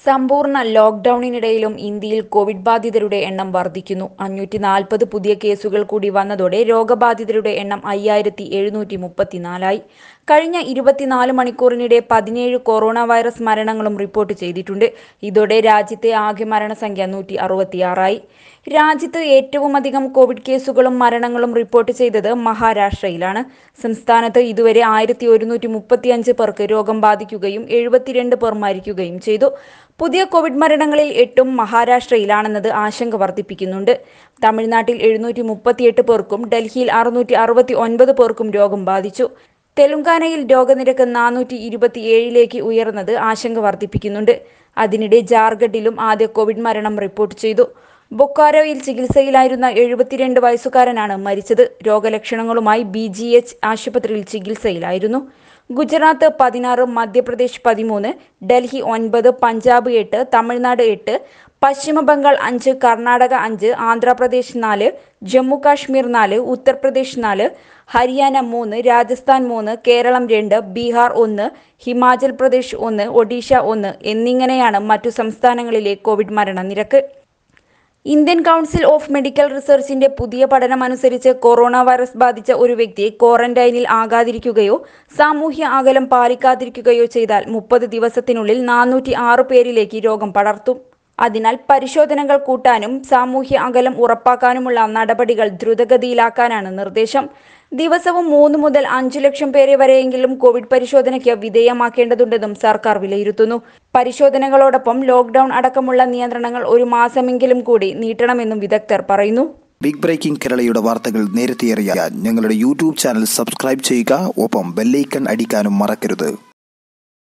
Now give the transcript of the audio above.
സമ്പൂർണ്ണ ലോക്ഡൌണിനിടയിലും ഇന്ത്യയിൽ കോവിഡ് ബാധിതരുടെ എണ്ണം വർദ്ധിക്കുന്നു. 540 പുതിയ കേസുകൾ കൂടി വന്നതോടെ രോഗബാധിതരുടെ എണ്ണം 5734ആയി. കഴിഞ്ഞ 24 മണിക്കൂറിനിടെ 17 കൊറോണ വൈറസ് മരണങ്ങളും റിപ്പോർട്ട് ചെയ്തിട്ടുണ്ട്. ഇതോടെ രാജ്യത്തെ ആകെ മരണസംഖ്യ 166ആയി. രാജ്യത്ത് ഏറ്റവുമധികം കോവിഡ് കേസുകളും മരണങ്ങളും റിപ്പോർട്ട് ചെയ്തത് മഹാരാഷ്ട്രയിലാണ്. സംസ്ഥാനത്ത് ഇതുവരെ 1135 പേർക്ക് രോഗം ബാധിക്കുകയും 72 പേർ മരിക്കുകയും ചെയ്തു. പുതിയ കോവിഡ് മരണങ്ങളിൽ 8ഉം മഹാരാഷ്ട്രയിലാണെന്നത് ആശങ്ക വർദ്ധിപ്പിക്കുന്നുണ്ട്. തമിഴ്നാട്ടിൽ 738 പേർക്കും ഡൽഹിയിൽ 669 പേർക്കും രോഗം ബാധിച്ചു. തെലുങ്കാനയിൽ രോഗനിരക്ക് 427ലേക്ക് ഉയർന്നത് ആശങ്ക വർദ്ധിപ്പിക്കുന്നുണ്ട്. അതിനിടെ ജാർഖണ്ഡിലും ആദ്യ കോവിഡ് മരണം റിപ്പോർട്ട് ചെയ്തു. ബൊക്കാരോയിൽ ചികിത്സയിലായിരുന്ന 72 വയസ്സുകാരനാണ് മരിച്ചത്. രോഗലക്ഷണങ്ങളുമായി BGH ആശുപത്രിയിൽ ചികിത്സയിലായിരുന്നു. ഗുജറാത്ത് 16, മധ്യപ്രദേശ് 13, ഡൽഹി 9, പഞ്ചാബ് 8, തമിഴ്നാട് 8, പശ്ചിമ ബംഗാൾ 5, കർണാടക 5, ആന്ധ്രാപ്രദേശ് 4, ജമ്മു കാശ്മീർ 4, ഉത്തർപ്രദേശ് 4, ഹരിയാന 3, രാജസ്ഥാൻ 3, കേരളം 2, ബീഹാർ 1, ഹിമാചൽ പ്രദേശ് 1, ഒഡീഷ 1 എന്നിങ്ങനെയാണ് മറ്റു സംസ്ഥാനങ്ങളിലെ കോവിഡ് മരണനിരക്ക്. ഇന്ത്യൻ കൗൺസിൽ ഓഫ് മെഡിക്കൽ റിസർച്ചിന്റെ പുതിയ പഠനമനുസരിച്ച് കൊറോണ വൈറസ് ബാധിച്ച ഒരു വ്യക്തി ക്വാറന്റൈനിൽ ആകാതിരിക്കുകയോ സാമൂഹ്യ അകലം പാലിക്കാതിരിക്കുകയോ ചെയ്താൽ 30 ദിവസത്തിനുള്ളിൽ 406 പേരിലേക്ക് രോഗം പടർത്തും. അതിനാൽ പരിശോധനകൾ കൂട്ടാനും സാമൂഹ്യ അകലം ഉറപ്പാക്കാനുമുള്ള നടപടികൾ ദ്രുതഗതിയിലാക്കാനാണ് നിർദ്ദേശം. ദിവസവും 3 മുതൽ 5 ലക്ഷം പേരെ വരെയെങ്കിലും കോവിഡ് പരിശോധനയ്ക്ക് വിധേയമാക്കേണ്ടതുണ്ടെന്നും സർക്കാർ വിലയിരുത്തുന്നു. പരിശോധനകളോടൊപ്പം ലോക്ഡൌൺ അടക്കമുള്ള നിയന്ത്രണങ്ങൾ ഒരു മാസമെങ്കിലും കൂടി നീട്ടണമെന്നും വിദഗ്ധർ പറയുന്നു. ബിഗ് ബ്രേക്കിംഗ് കേരളയുടെ വാർത്തകൾ നേരത്തെ അറിയാൻ ഞങ്ങളുടെ യൂട്യൂബ് ചാനൽ സബ്സ്ക്രൈബ് ചെയ്യുക. ഒപ്പം ബെല്ലൈക്കൺ അടിക്കാനും മറക്കരുത്.